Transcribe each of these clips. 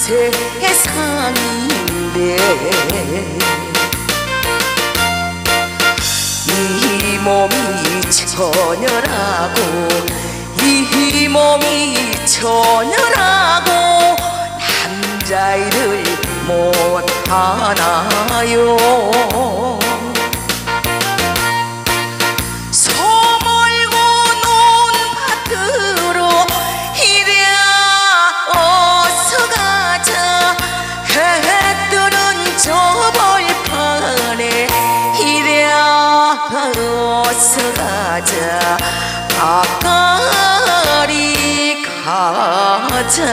세상인데 이 몸이 처녀라고 이 몸이 처녀라고 남자일을 못하나요. 소몰고 논 밭으로 이랴 어서 가자. 해 뜨는 저 벌판에 이랴 어서 가자. 가까리 가자.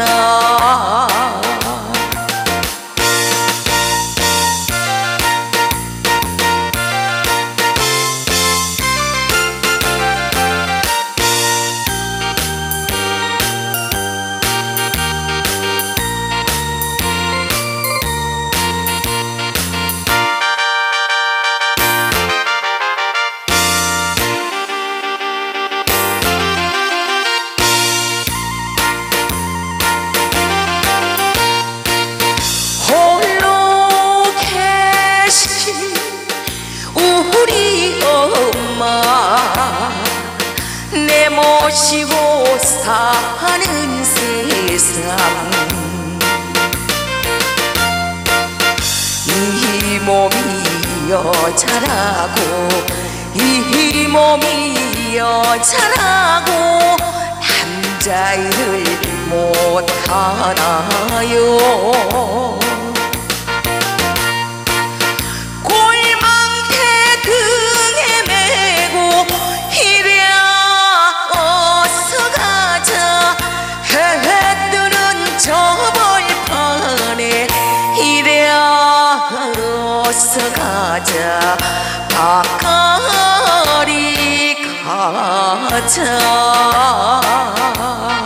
내 모시고 사는 세상 이 몸이 여자라고 이 몸이 여자라고 남자일을 못하나요. 어서 가자. 가까리 가자.